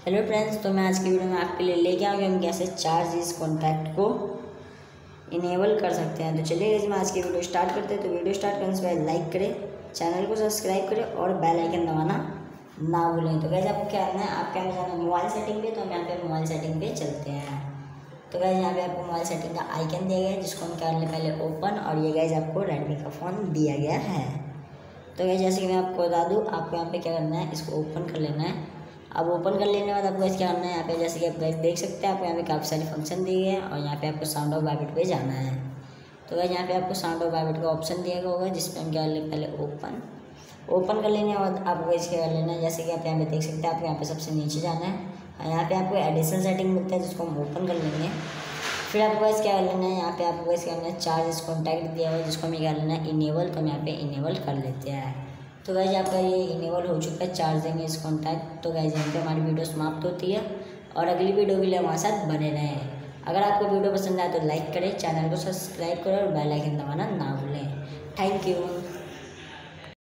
Hello friends, तो मैं आज की वीडियो में आपके लिए लेके आऊँगी हम कैसे चार्ज इस कॉन्टैक्ट को इनेबल कर सकते हैं। तो चलिए गाइस, मैं आज की वीडियो स्टार्ट करते हैं। तो वीडियो स्टार्ट करने से पहले लाइक करें, चैनल को सब्सक्राइब करें और बेल आइकन दबाना ना भूलें। तो गाइस आपको क्या करना है, आपके यहाँ जाना है मोबाइल सेटिंग पे। तो हम यहाँ पे मोबाइल सेटिंग पे चलते हैं। तो गाइस यहाँ पे आपको मोबाइल सेटिंग का आइकन दिया गया है, जिसको हम कर लें पहले ओपन। और ये गाइस आपको रेडमी का फ़ोन दिया गया है। तो गाइस जैसे कि मैं आपको बता दूँ, आपको यहाँ पे क्या करना है, इसको ओपन कर लेना है। अब ओपन कर लेने के बाद आपको क्या करना है, यहाँ पे जैसे कि आप देख सकते हैं, आपको यहाँ पे काफ़ी सारे फंक्शन दिए गए हैं। और यहाँ पे आपको साउंड ऑफ वाइब्रेट पे जाना है। तो गाइस यहाँ पे आपको साउंड ऑफ वाइब्रेट का ऑप्शन दिया गया होगा, जिसपे हम क्या कर लें, पहले ओपन कर लेने के बाद आपको इस क्या कर लेना है। जैसे कि आप यहाँ पे देख सकते हैं, आपको यहाँ पे सबसे नीचे जाना है। यहाँ पे आपको एडिशनल सेटिंग मिलता है, जिसको हम ओपन कर लेंगे। फिर आपको इस क्या कर लेना है, यहाँ पे आपको इस क्या करना है, चार्ज इस कॉन्टैक्ट दिया हुआ है, जिसको हमें क्या करना है, इनेबल। तो हम यहाँ पे इनेबल कर लेते हैं। तो गाइस आपका ये इनेबल हो चुका है चार्जिंग इस कॉन्टैक्ट। तो गाइस यहाँ पे हमारी वीडियो समाप्त होती है और अगली वीडियो के लिए हमारे साथ बने रहें। अगर आपको वीडियो पसंद आए तो लाइक करें, चैनल को सब्सक्राइब करें और बेल आइकन दबाना ना